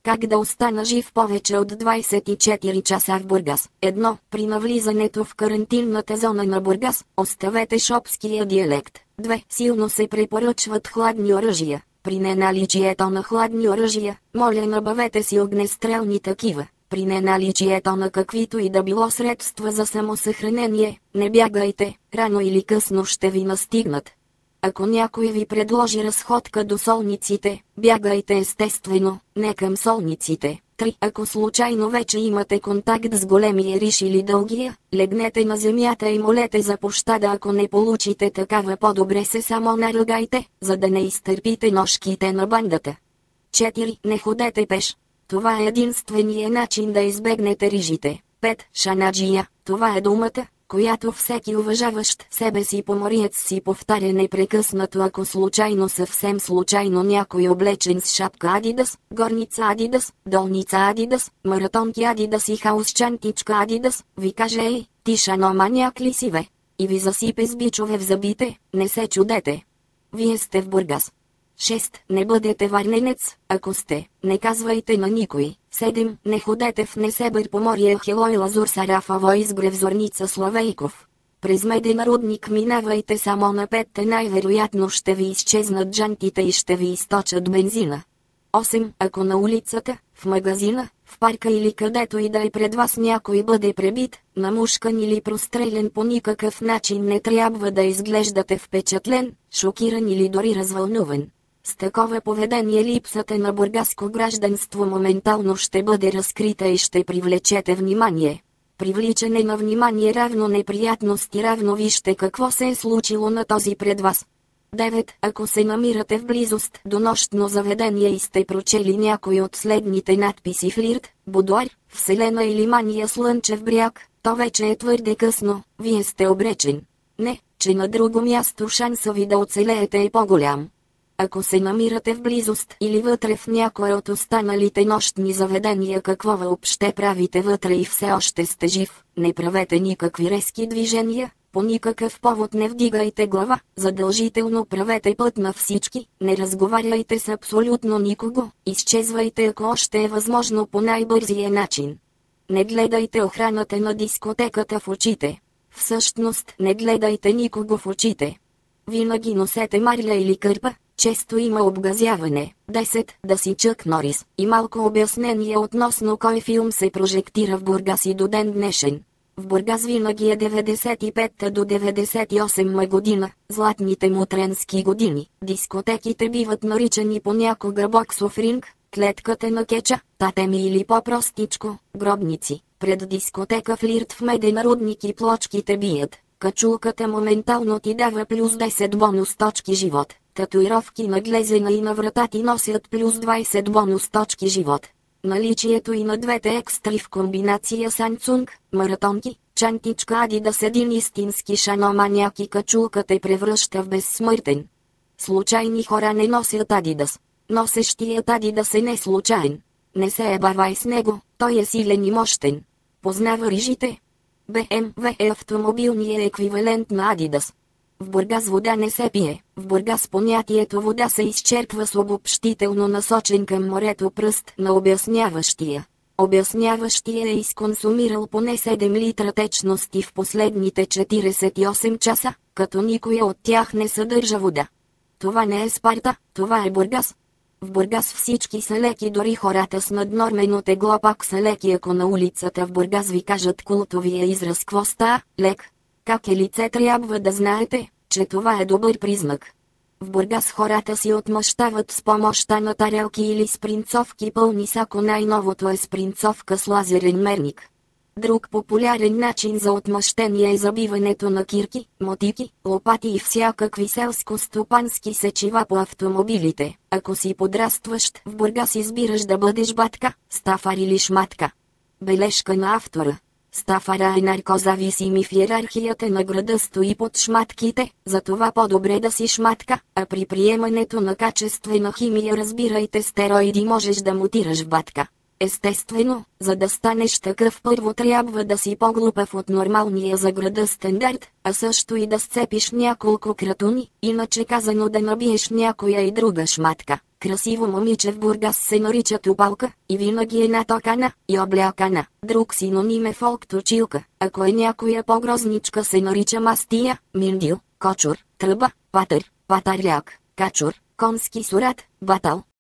Как да остана жив повече от 24 часа в Бургас? 1. При навлизането в карантинната зона на Бургас, оставете шопския диалект. 2. Силно се препоръчват хладни оръжия. При неналичието на хладни оръжия, моля набавете си огнестрелни такива. При неналичието на каквито и да било средства за самосъхранение, не бягайте, рано или късно ще ви настигнат. Ако някой ви предложи разходка до солниците, бягайте естествено, не към солниците. 3. Ако случайно вече имате контакт с големия риш или дългия, легнете на земята и молете за пощада. Ако не получите такава, по-добре се само наръгайте, за да не изтърпите ножките на бандата. 4. Не ходете пеш. Това е единственият начин да избегнете рижите. 5. Шанаджия, това е думата, която всеки уважаващ себе си помориец си повтаря непрекъснато. Ако съвсем случайно някой облечен с шапка Адидас, горница Адидас, долница Адидас, маратонки Адидас и хаусчантичка Адидас, ви каже: ей, ти шаноманяк ли си бе? И ви засипе с бичове в зъбите, не се чудете. Вие сте в Бургас. 6. Не бъдете варненец, ако сте, не казвайте на никой. 7. Не ходете в Несебър по Мория Хилой Лазур Сарафово Изгрев Зорница Славейков. През Меден рудник минавайте само на 5, най-вероятно ще ви изчезнат джантите и ще ви източат бензина. 8. Ако на улицата, в магазина, в парка или където и да е пред вас някой бъде пребит, намушкан или прострелян, по никакъв начин не трябва да изглеждате впечатлен, шокиран или дори развълнуван. С такова поведение липсата на бургаско гражданство моментално ще бъде разкрита и ще привлечете внимание. Привличане на внимание равно неприятности равно вижте какво се е случило на този пред вас. 9. Ако се намирате в близост до нощно заведение и сте прочели някой от следните надписи: флирт, будуар, вселена или мания слънчев бряг, то вече е твърде късно, вие сте обречен. Не, че на друго място шанса ви да оцелеете е по-голям. Ако се намирате в близост или вътре в някое от останалите нощни заведения, какво въобще правите вътре и все още сте жив, не правете никакви резки движения, по никакъв повод не вдигайте глава, задължително правете път на всички, не разговаряйте с абсолютно никого, изчезвайте ако още е възможно по най-бързия начин. Не гледайте охраната на дискотеката в очите. Всъщност не гледайте никого в очите. Винаги носете марля или кърпа, често има обгазяване. 10. Да си Чък Норис. И малко обяснение относно кой филм се прожектира в Бургас и до ден днешен. В Бургас винаги е 95 до 98 година, златните мутренски години. Дискотеките биват наричани понякога боксов ринг, клетката на кеча, татеми или по-простичко, гробници. Пред дискотека флирт в Меден рудник и плочките бият. Качулката моментално ти дава плюс 10 бонус точки живот. Татуировки на глезена и на врата ти носят плюс 20 бонус точки живот. Наличието и на двете екстри в комбинация Samsung, маратонки, чантичка Адидас, един истински шаноманяк и качулка те превръща в безсмъртен. Случайни хора не носят Адидас. Носещият Адидас е не случайен. Не се ебавай с него, той е силен и мощен. Познава рижите. BMW е автомобилният еквивалент на Адидас. В Бургас вода не се пие. В Бургас понятието вода се изчерпва с обобщително насочен към морето пръст на обясняващия. Обясняващия е изконсумирал поне 7 литра течности в последните 48 часа, като никоя от тях не съдържа вода. Това не е Спарта, това е Бургас. В Бургас всички са леки, дори хората с наднормено тегло пак са леки. Ако на улицата в Бургас ви кажат култовия израз "Кво ста, лек?" Как е лице, трябва да знаете, че това е добър признак. В Бургас хората си отмъщават с помощта на тарелки или спринцовки пълни с, ако най-новото е спринцовка с лазерен мерник. Друг популярен начин за отмъщение е забиването на кирки, мотики, лопати и всякакви селско-стопански сечива по автомобилите. Ако си подрастващ, в Бургас избираш да бъдеш батка, стафар или шматка. Бележка на автора. Стафара е наркозависим и в иерархията на града стои под шматките, затова по-добре да си шматка, а при приемането на качествена химия разбирайте стероиди можеш да мутираш в батка. Естествено, за да станеш такъв първо трябва да си по-глупав от нормалния за града стандарт, а също и да сцепиш няколко кратуни, иначе казано да набиеш някоя и друга шматка. Красиво момиче в Бургас се нарича Тупалка, и винаги е натокана и облякана. Друг синоним е фолк-точилка. Ако е някоя по-грозничка се нарича мастия, миндил, кочур, тръба, патър, патарляк, качур, конски сурат, батал,